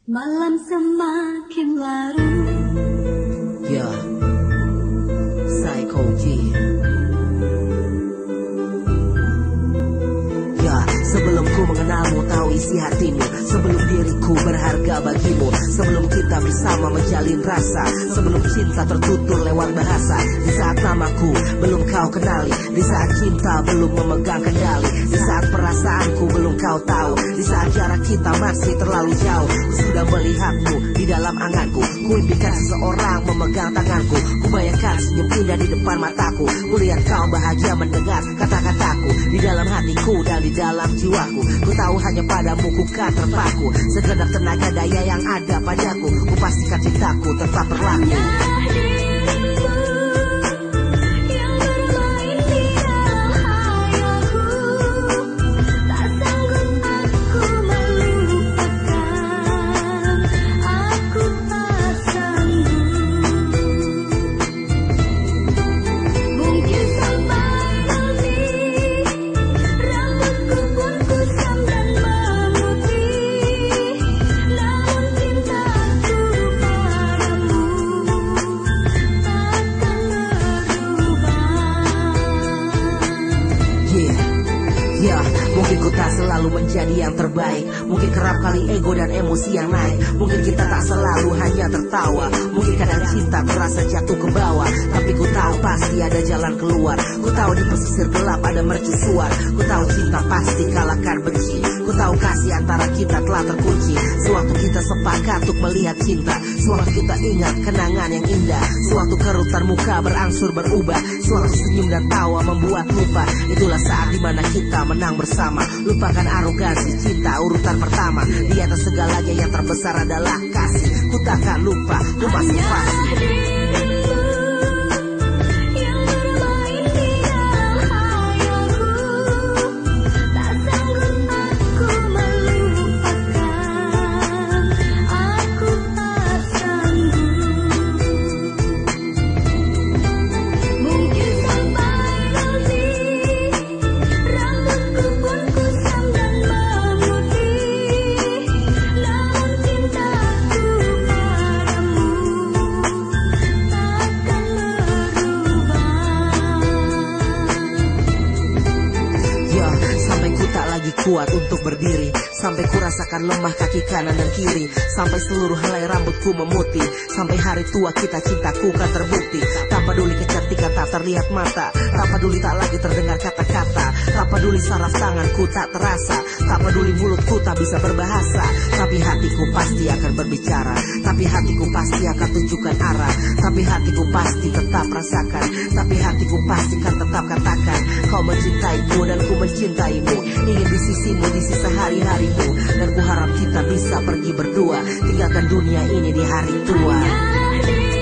Malam semakin larut. Ya, Psycho G. Ya, sebelum ku mengenalmu, tahu isi hatimu. Sebelum diriku berharga bagimu. Sebelum kita bersama menjalin rasa. Sebelum cinta tertutur lewat bahasa. Di saat namaku belum kau kenali. Di saat cinta belum memegang kendali. Di saat perasaanku belum kau tahu. Di saat jarak kita masih terlalu jauh. Ku sudah melihatmu di dalam anganku. Ku impikan seseorang memegang tanganku. Ku bayangkan senyum indah di depan mataku. Ku lihat kau bahagia mendengar kata-kataku. Di dalam hatiku dan di dalam jiwaku. Ku tahu hanya padamu ku kan terpaku. Segenap tenaga daya yang ada padaku. Ku pastikan cintaku tetap berlaku. Ya, mungkin ku tak selalu menjadi yang terbaik. Mungkin kerap kali ego dan emosi yang naik. Mungkin kita tak selalu hanya tertawa. Mungkin kadang cinta terasa jatuh ke bawah. Tapi ku tahu pasti ada jalan keluar. Ku tahu di pesisir gelap ada mercusuar. Ku tahu cinta pasti kalahkan benci. Ku tahu kasih antara kita telah terkunci. Sewaktu kita sepakat untuk melihat cinta. Sewaktu kita ingat kenangan yang indah. Sewaktu kerutan muka berangsur berubah. Sewaktu senyum dan tawa membuat lupa. Itulah saat dimana kita menang bersama. Lupakan arogansi, cinta urutan pertama. Di atas segalanya yang terbesar adalah kasih. Ku takkan lupa, ku masih pasti. Kuat untuk berdiri, sampai ku rasakan lemah kaki kanan dan kiri, sampai seluruh helai rambutku memutih, sampai hari tua kita cintaku kan terbukti. Tak peduli kecantikan tak terlihat mata, tak peduli tak lagi terdengar kata-kata, tak peduli saraf tanganku tak terasa, tak peduli mulutku tak bisa berbahasa, tapi hatiku pasti akan berbicara, tapi hatiku pasti akan tunjukkan arah, tapi hatiku pasti tetap rasakan, tapi hatiku pasti kan tetap katakan, kau mencintaiku dan ku mencintaimu, ingin di sisimu di sisa hari-harimu, dan ku harap kita bisa pergi berdua, tinggalkan dunia ini di hari tua.